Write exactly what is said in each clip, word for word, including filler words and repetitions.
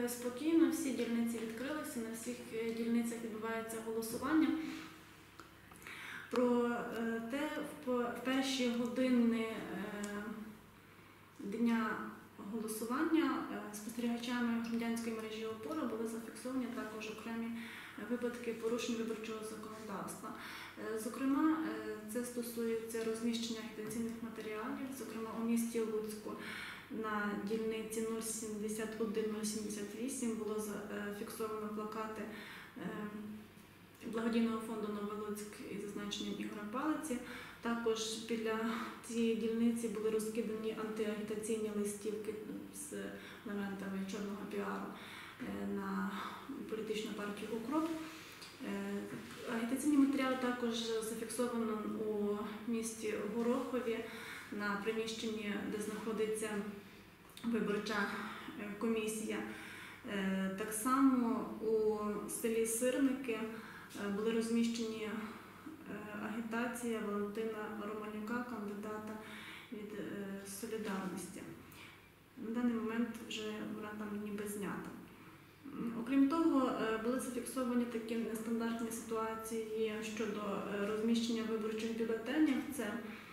пройшли спокійно, всі дільниці відкрилися, на всіх дільницях відбувається голосування. Про те, в перші години дня голосування спостерігачами громадянської мережі «Опора» були зафіксовані також окремі випадки порушень виборчого законодавства. Зокрема, це стосується розміщення агітаційних матеріалів, зокрема у місті Луцьку на дільниці нуль сімдесят один нуль сімдесят вісім було зафіксовано плакати благодійного фонду «Новий Луцьк» із зазначенням Ігоря Палиці. Також біля цієї дільниці були розкидані антиагітаційні листівки з елементами чорного піару на політичну партію «Укроп». Агітаційні матеріали також зафіксовано у місті Горохові на приміщенні, де знаходиться виборча комісія. Так само у селі Сирники були розміщені агітація Валентина Романюка, кандидата від «Солідарності». На даний момент вже вона там ніби знята. Окрім того, були зафіксовані такі нестандартні ситуації щодо розміщення виборчих бюлетенів. Це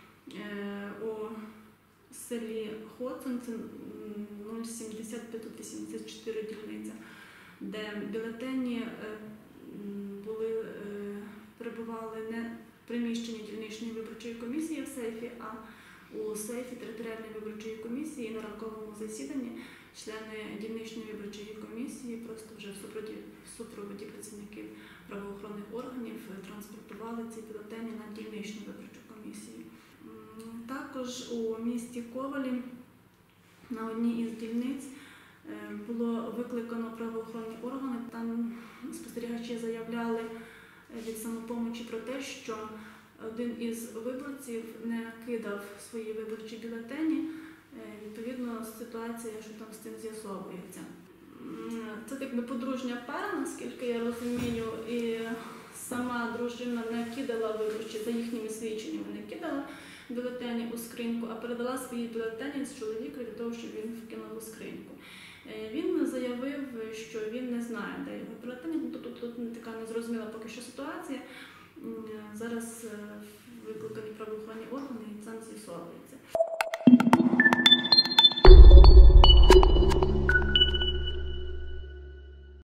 у селі Хоцин, це нуль сімдесят п'ятсот вісімдесят чотири дільниця, де бюлетені були, перебували не в приміщенні дільничної виборчої комісії в сейфі, а у сейфі територіальної виборчої комісії. На ранковому засіданні члени дільничної виборчої комісії просто вже в супроводі, в супроводі працівників правоохоронних органів транспортували ці бюлетені на дільничну виборчу комісію. Також у місті Ковалі на одній із дільниць було викликано правоохоронні органи. Там спостерігачі заявляли від «Самопомочі» про те, що один із виборців не кидав свої виборчі бюлетені. Відповідно, ситуація, що там з цим з'ясовується. Це якби подружня пара, наскільки я розумію, і сама дружина не кидала виборчі, за їхніми свідченнями не кидала бюлетені у скриньку, а передала свої бюлетені з чоловіка для того, щоб він вкинув у скриньку. Він заявив, що він не знає, де його бюлетені. Тут, тут, тут така незрозуміла поки що ситуація. Зараз викликані правоохоронні органи і це з'ясовується.